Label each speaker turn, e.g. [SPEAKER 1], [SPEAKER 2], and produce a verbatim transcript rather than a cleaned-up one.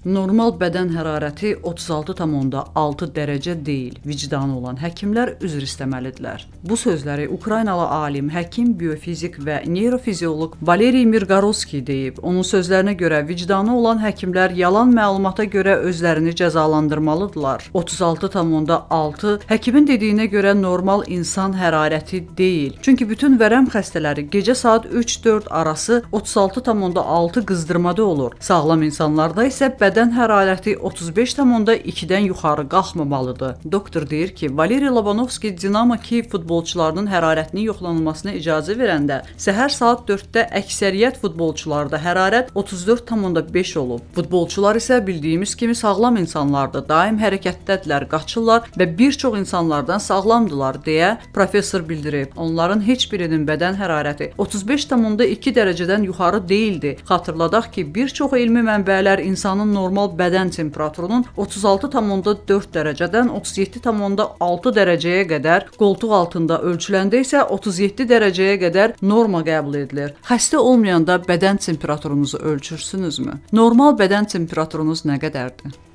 [SPEAKER 1] Normal bədən hərarəti otuz altı tam onda altı dərəcə deyil. Vicdanı olan həkimlər üzr istəməlidirlər. Bu sözləri Ukraynalı alim, həkim, biofizik və neyrofizioloq Valeriy Mirgarovski deyib. Onun sözlərinə görə vicdanı olan həkimlər yalan məlumata görə özlərini cəzalandırmalıdırlar. otuz altı tam onda altı həkimin dediyinə görə normal insan hərarəti deyil. Çünki bütün vərəm xəstələri gecə saat üç dörd arası otuz altı tam onda altı qızdırmada olur. Sağlam insanlarda isə bədən hərarəti otuz beş tam onda ikidən yuxarı qalxmamalıdır. Doktor deyir ki, Valeriy Lobanovski Dinamo Kiyev futbolçularının hərarətinin yoxlanılmasına icazə verəndə səhər saat dörddə əksəriyyət futbolçularda hərarət otuz dörd tam onda beş olub. Futbolçular isə bildiyimiz kimi sağlam insanlardır, daim hərəkətdədirlər, qaçırlar və bir çox insanlardan sağlamdılar deyə professor bildirib. Onların heç birinin bədən hərarəti otuz beş tam onda iki dərəcədən yuxarı deyildi. Xatırladaq ki, bir çox elmi mənbələr insanın normal bədən temperaturunun otuz altı tam onda dörd dərəcədən otuz yeddi tam onda altı dərəcəyə qədər, qoltuq altında ölçüləndə isə otuz yeddi dərəcəyə qədər norma qəbul edilir. Xəstə olmayanda bədən temperaturunuzu ölçürsünüzmü? Normal bədən temperaturunuz nə qədərdir?